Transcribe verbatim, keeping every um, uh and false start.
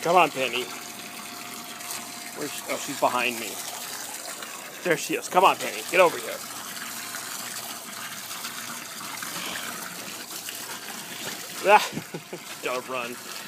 Come on, Penny. Where's she? Oh, she's behind me. There she is. Come on, Penny. Get over here. Ah, don't run.